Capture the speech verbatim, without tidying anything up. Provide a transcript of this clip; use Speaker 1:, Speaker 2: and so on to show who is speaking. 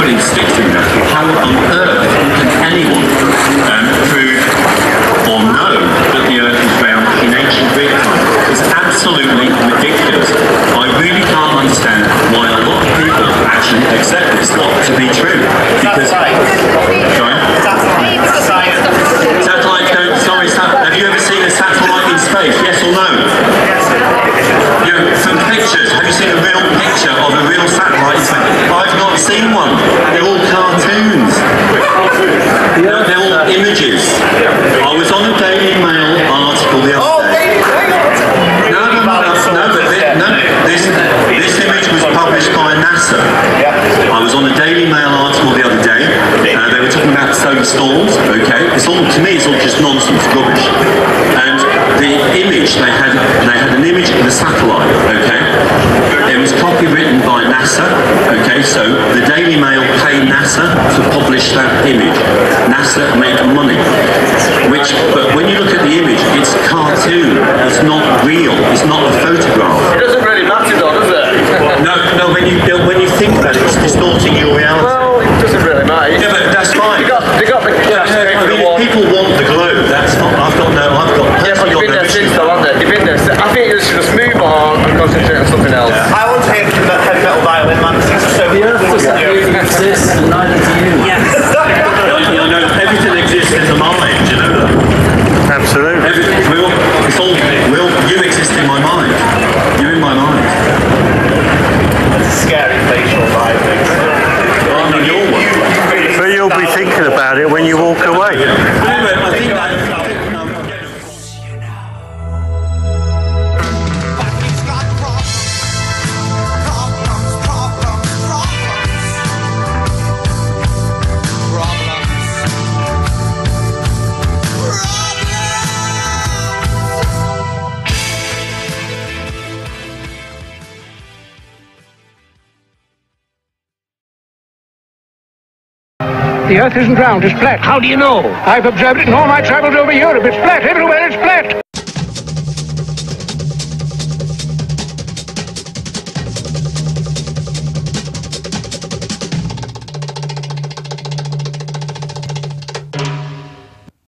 Speaker 1: absolutely sticks to me. How on earth can anyone um, prove or know that the Earth was round in ancient Greek time? It's absolutely ridiculous. I really can't understand why a lot of people actually accept this lot to be true. Because, sorry? Satellites don't, sorry, sat, have you ever seen a satellite in space? Yes or no? You know, from pictures, have you seen a real picture of a real satellite in space? I've not seen one. They're all cartoons. No, they're all images. I was on a Daily Mail article the other day. No, no, no, no, but this, no, this, this image was published by NASA. I was on a Daily Mail article the other day. Uh, they were talking about solar storms. Okay, it's all, to me, it's all just nonsense, rubbish. And the image they had, they had an image of a satellite. Okay, it was copywritten by NASA. Okay, so the Daily Mail paid NASA to publish that image. NASA make money. Which, but when you look at the image, it's a cartoon. It's not real. It's not a photograph.
Speaker 2: It doesn't really matter, though, does it?
Speaker 1: No, no. When you when you think about it, it's distorting your reality.
Speaker 2: Well, it doesn't really matter.
Speaker 1: Yeah, but that's fine.
Speaker 2: They got, they got the
Speaker 1: yeah, yeah, I mean, people want the globe. That's not. I've got no. I've got.
Speaker 2: Yeah, but you've been there since, though, haven't you? You've been there. I think you should just move on and concentrate on something else.
Speaker 3: Yeah. I want to hear that heavy metal violin, man. It's so
Speaker 4: the Earth doesn't really exist, and neither do you.
Speaker 1: Yes. You know, everything exists in the mind. You know that.
Speaker 5: Absolutely.
Speaker 1: Everything. We all, it's all. We all, you exist in my mind. You're in my mind.
Speaker 3: It's a scary facial vibe.
Speaker 1: Well, I mean, you're one.
Speaker 5: But you'll be thinking about it when you walk away.
Speaker 1: Anyway, I think that.
Speaker 6: The Earth isn't round, it's flat.
Speaker 2: How do you know?
Speaker 6: I've observed it in all my travels over Europe. It's flat. Everywhere it's flat.